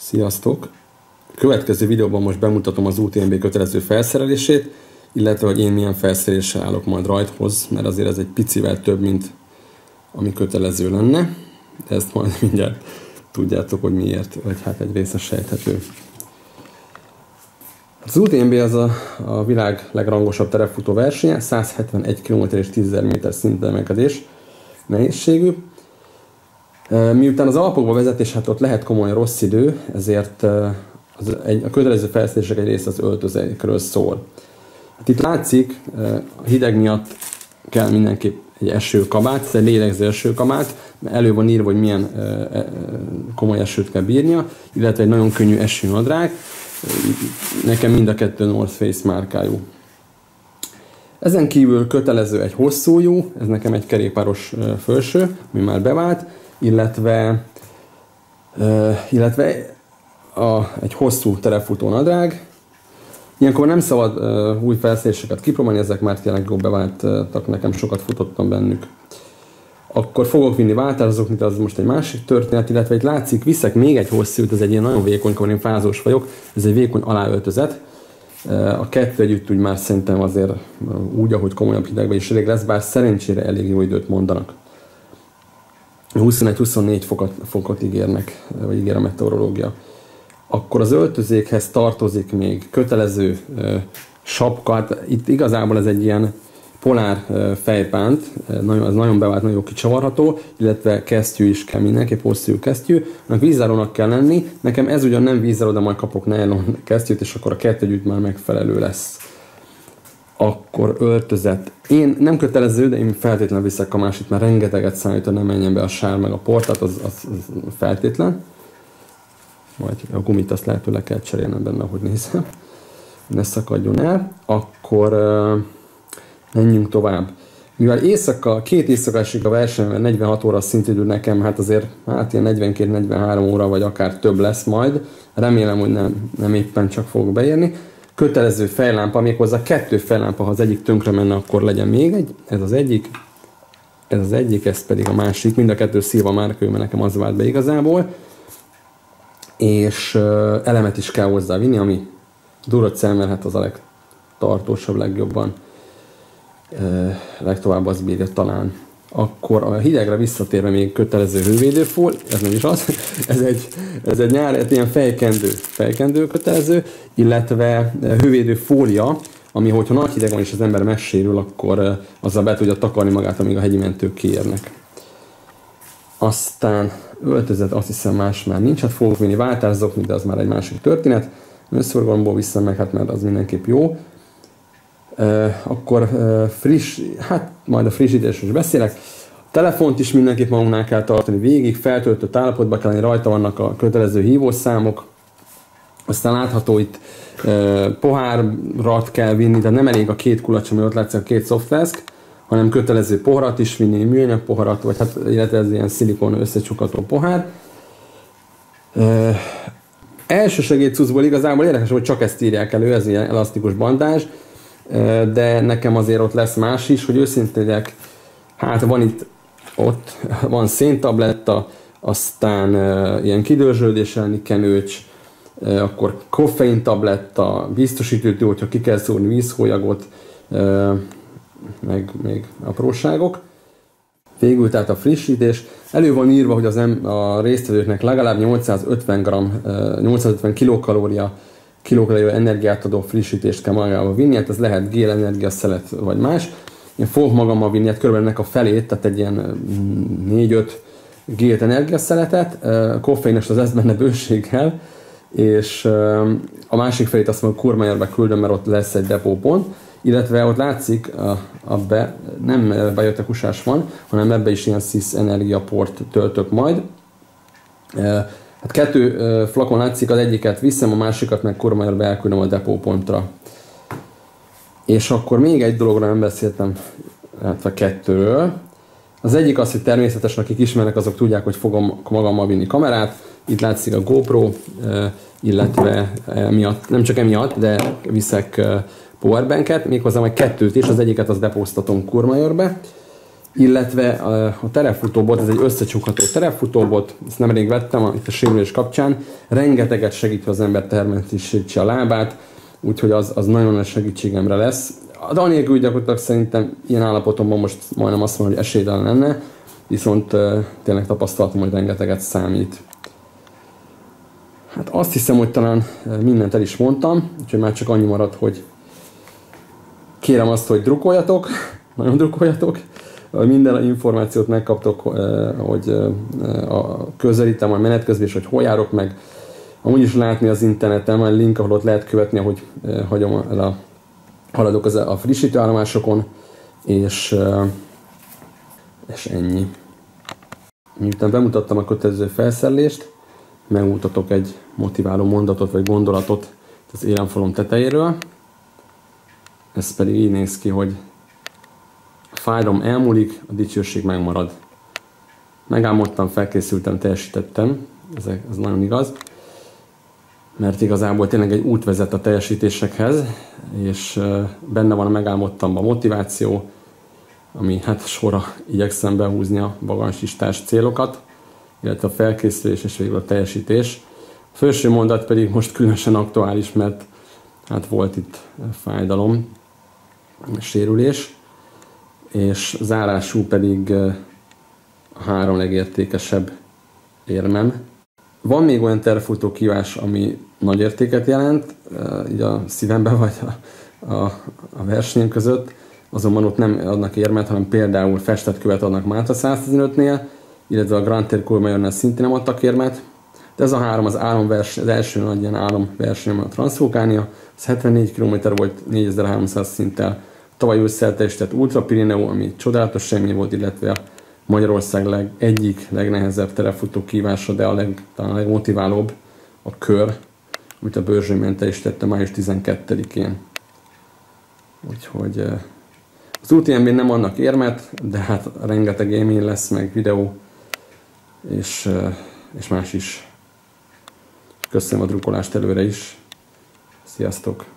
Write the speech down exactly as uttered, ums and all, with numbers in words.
Sziasztok! A következő videóban most bemutatom az u té em bé kötelező felszerelését, illetve hogy én milyen felszereléssel állok majd rajthoz, mert azért ez egy picivel több, mint ami kötelező lenne, de ezt majd mindjárt tudjátok, hogy miért, vagy hát egy része sejthető. Az u té em bé az a, a világ legrangosabb terepfutó versenye, száz hetvenegy kilométer és tízezer méter szintemelkedés nehézségű. Miután az Alpokba vezetés, hát ott lehet komoly rossz idő, ezért az egy, a kötelező felszerelések egy része az öltözékről szól. Hát itt látszik, a hideg miatt kell mindenképp egy esőkabát, ez egy lélegző esőkabát, elő van írva, hogy milyen komoly esőt kell bírnia, illetve egy nagyon könnyű esőnadrág, nekem mind a kettő North Face márkájú. Ezen kívül kötelező egy hosszújú, ez nekem egy kerékpáros fölső, ami már bevált, illetve, uh, illetve a, egy hosszú terepfutó nadrág. Ilyenkor nem szabad uh, új felszereléseket kipróbálni, ezek már tényleg jól beváltak, nekem sokat futottam bennük. Akkor fogok vinni változók, mint az most egy másik történet, illetve itt látszik, viszek még egy hosszút, ez egy ilyen nagyon vékony, amikor én fázós vagyok, ez egy vékony aláöltözet. Uh, a kettő együtt úgy már szerintem azért uh, úgy, ahogy komolyabb hidegben is elég lesz, bár szerencsére elég jó időt mondanak. huszonegy-huszonnégy fokot, fokot ígérnek, vagy ígér a meteorológia. Akkor az öltözékhez tartozik még kötelező uh, sapka, hát itt igazából ez egy ilyen polár uh, fejpánt, uh, nagyon, az nagyon bevált, nagyon kicsavarható, illetve kesztyű is kell mindenképp, hosszú kesztyű, annak vízzárónak kell lenni, nekem ez ugyan nem vízzáró, de majd kapok nylon kesztyűt, és akkor a kettő együtt már megfelelő lesz. Akkor öltözet. Én nem kötelező, de én feltétlenül viszek a másik, mert rengeteget számít, hogy nem menjen be a sár meg a por, tehát az, az, az feltétlen. Majd a gumit azt lehet, hogy le kell cserélnem benne, ahogy nézem. Ne szakadjon el. Akkor uh, menjünk tovább. Mivel éjszaka, két éjszaka esik a versenyben, negyvenhat óra szintidő nekem, hát azért hát ilyen negyvenkét-negyvenhárom óra, vagy akár több lesz majd. Remélem, hogy nem, nem éppen csak fogok beérni. Kötelező fejlámpa, méghozzá kettő fejlámpa, ha az egyik tönkre menne, akkor legyen még egy. Ez az egyik, ez az egyik, ez pedig a másik. Mind a kettő Silva márkájú, mert nekem az vált be igazából. És uh, elemet is kell hozzá vinni, ami Duracell, mert hát az a legtartósabb, legjobban, uh, legtovább az bírja talán. Akkor a hidegre visszatérve még kötelező hővédőfól, ez nem is az, ez egy, ez egy nyár, ez ilyen fejkendő, fejkendő kötelező, illetve hővédőfólia, ami hogyha nagy hideg van és az ember megsérül, akkor azzal be tudja takarni magát, amíg a hegyi mentők kiérnek. Aztán öltözet, azt hiszem más már nincs, hát fogok vinni váltászok, de az már egy másik történet. Önszorgalomból viszem meg, hát mert az mindenképp jó. Uh, akkor uh, friss, hát majd a frissítésről is beszélek. A telefont is mindenképp magunknál kell tartani végig, feltöltött állapotba kell lenni, rajta vannak a kötelező hívószámok. Aztán látható itt uh, pohárat kell vinni, de nem elég a két kulacs, ami ott látszik, a két softflask, hanem kötelező poharat is vinni, műanyag poharat, vagy hát illetve ez ilyen szilikon összecsukható pohár. Uh, Elsősegédcuccból igazából érdekes, hogy csak ezt írják elő, ez ilyen elasztikus bandázs, de nekem azért ott lesz más is, hogy őszintén, hát van itt, ott van széntabletta, aztán uh, ilyen kidörzsölődés elleni kenőcs, uh, akkor koffeintabletta, biztosítőtő, hogyha ki kell szórni vízhólyagot, uh, meg még apróságok. Végül tehát a frissítés. Elő van írva, hogy az em, a résztvevőknek legalább nyolcszázötven gramm, uh, nyolcszázötven kilokalória kilókalória energiát adó frissítést kell magával vinni, hát ez lehet gélenergia, szelet vagy más. Én fogok magammal vinni, hát körülbelül ennek a felét, tehát egy ilyen négy-öt gélt energiaszeletet, koffeines az ez benne bőséggel, és a másik felét azt mondom, Kurmayörbe küldöm, mert ott lesz egy depópont, illetve ott látszik, a, a be, nem bejöttek usás van, hanem ebbe is ilyen szisz energiaport töltök majd. Hát kettő uh, flakon látszik, az egyiket viszem, a másikat meg Kurmayörbe elküldöm a depópontra. És akkor még egy dologra nem beszéltem, hát kettőről. Az egyik az, hogy természetesen akik ismernek, azok tudják, hogy fogom magammal vinni kamerát. Itt látszik a GoPro, uh, illetve emiatt, nem csak emiatt, de viszek uh, powerbanket, méghozzá majd kettőt is, az egyiket az depóztatom Kurmayörbe. illetve a terepfutóbot, ez egy összecsukható terepfutóbot, ezt nemrég vettem itt a sérülés kapcsán, rengeteget segít, az ember termetésítse a lábát, úgyhogy az, az nagyon nagy segítségemre lesz. De anélkül gyakorlatilag szerintem ilyen állapotomban most majdnem azt mondom, hogy esélytelen lenne, viszont uh, tényleg tapasztaltam, hogy rengeteget számít. Hát azt hiszem, hogy talán mindent el is mondtam, úgyhogy már csak annyi maradt, hogy kérem azt, hogy drukkoljatok, nagyon drukkoljatok, minden információt megkaptok, hogy a közelítem a menet közben, és hogy hol járok meg. Amúgy is látni az interneten, van egy link, ahol ott lehet követni, ahogy hagyom el a, haladok az a frissítőállomásokon, és, és ennyi. Miután bemutattam a kötelező felszerelést, megmutatok egy motiváló mondatot vagy gondolatot az éremfalom tetejéről. Ez pedig így néz ki, hogy a fájdalom elmúlik, a dicsőség megmarad. Megálmodtam, felkészültem, teljesítettem, ez, ez nagyon igaz, mert igazából tényleg egy út vezet a teljesítésekhez, és benne van a megálmodtamban a motiváció, ami hát sorra igyekszem behúzni a vagansistás célokat, illetve a felkészülés és végül a teljesítés. A felső mondat pedig most különösen aktuális, mert hát volt itt fájdalom, sérülés, és zárásul pedig a három legértékesebb érmem. Van még olyan tervfutó kívás, ami nagy értéket jelent, így a szívemben vagy a, a, a versenyem között, azonban ott nem adnak érmet, hanem például festett követ adnak Málta száztizenötnél, illetve a Grand Tour Courmayeur-nél szintén nem adtak érmet. De ez a három az álomverseny, az első nagy ilyen álomversenyem a Transvulkánia, az hetvennégy kilométer volt négyezer-háromszáz szinttel. Tavaly ősszel teljesített Ultra Pirineu, ami csodálatos semmi volt, illetve a Magyarország leg, egyik legnehezebb terepfutó kívása, de a leg, talán a legmotiválóbb a kör, amit a Börzsőnyben teljesítette május tizenkettedikén. Úgyhogy az u té em bén nem adnak érmet, de hát rengeteg élmény lesz, meg videó, és, és más is. Köszönöm a drukkolást előre is. Sziasztok!